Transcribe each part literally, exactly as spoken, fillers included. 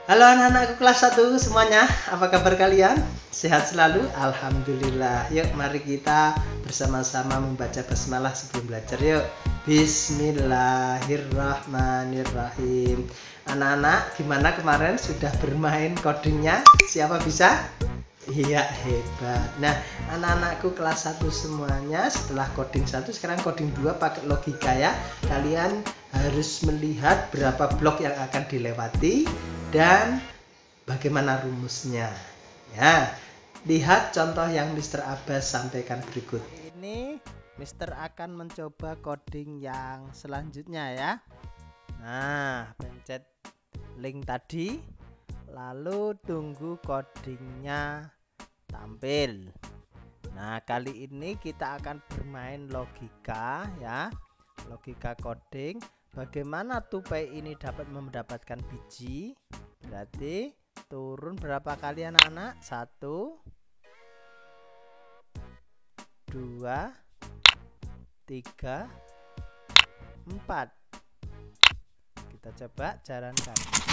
Halo anak-anakku kelas satu semuanya, apa kabar kalian? Sehat selalu? Alhamdulillah. Yuk mari kita bersama-sama membaca basmalah sebelum belajar. Yuk. Bismillahirrahmanirrahim. Anak-anak, gimana kemarin sudah bermain codingnya? Siapa bisa? Iya, hebat. Nah, anak-anakku kelas satu semuanya, setelah coding satu, sekarang coding dua pakai logika ya. Kalian harus melihat berapa blok yang akan dilewati dan bagaimana rumusnya. Ya, lihat contoh yang Mister Abbas sampaikan berikut. Ini Mister akan mencoba coding yang selanjutnya ya. Nah, pencet link tadi, lalu tunggu codingnya tampil. Nah, kali ini kita akan bermain logika ya, logika coding. Bagaimana tupai ini dapat mendapatkan biji? Berarti turun berapa kali anak-anak? Satu, dua, tiga, empat. Kita coba jalankan.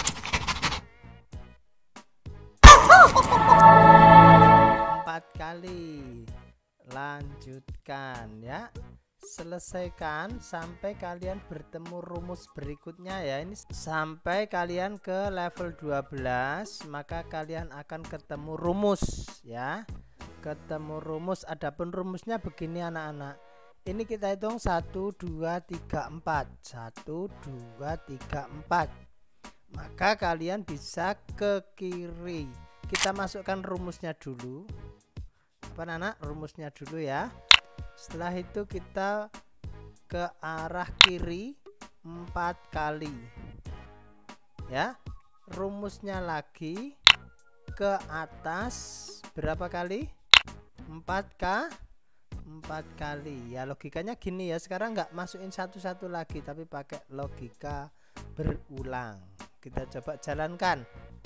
Empat kali. Lanjutkan ya. Selesaikan sampai kalian bertemu rumus berikutnya ya. Ini sampai kalian ke level dua belas, maka kalian akan ketemu rumus ya. Ketemu rumus. Adapun rumusnya begini anak-anak. Ini kita hitung satu, dua, tiga, empat. satu, dua, tiga, empat. Maka kalian bisa ke kiri. Kita masukkan rumusnya dulu. Apa anak? Rumusnya dulu ya. Setelah itu kita ke arah kiri empat kali ya. Rumusnya lagi ke atas berapa kali? empat k empat kali ya. Logikanya gini ya. Sekarang nggak masukin satu-satu lagi, tapi pakai logika berulang. Kita coba jalankan.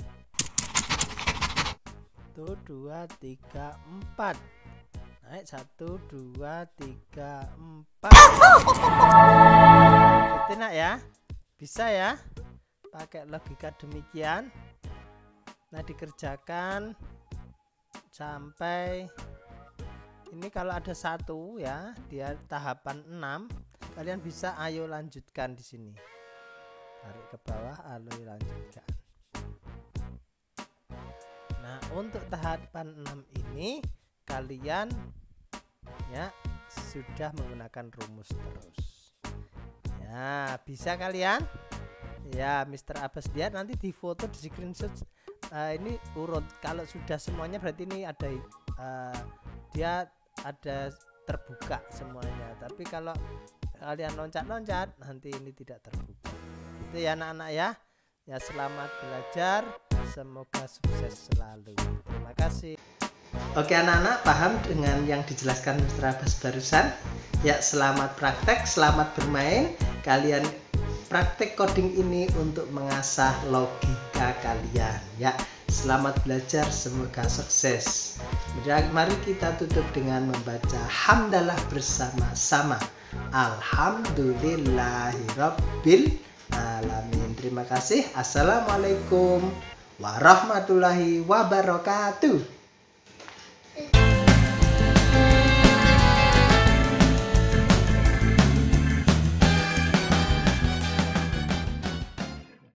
Satu, dua, tiga, empat. Naik satu, dua, tiga, empat. Gitu nak ya. Bisa ya pakai logika demikian. Nah, dikerjakan sampai ini. Kalau ada satu ya, dia tahapan enam. Kalian bisa ayo lanjutkan di sini. Tarik ke bawah, ayo lanjutkan. Nah, untuk tahapan enam ini kalian ya sudah menggunakan rumus terus ya. Bisa kalian ya. Mister Abbas lihat nanti di foto, di screenshot. Uh, ini urut. Kalau sudah semuanya berarti ini ada uh, dia ada terbuka semuanya. Tapi kalau kalian loncat-loncat nanti ini tidak terbuka. Itu ya anak-anak ya. Ya, selamat belajar, semoga sukses selalu. Terima kasih. Oke anak-anak, paham dengan yang dijelaskan Mister Abbas barusan? Ya, selamat praktek, selamat bermain. Kalian praktek coding ini untuk mengasah logika kalian ya. Selamat belajar, semoga sukses. Mari kita tutup dengan membaca hamdalah bersama-sama. Alhamdulillahirabbil alamin. Terima kasih. Assalamualaikum warahmatullahi wabarakatuh.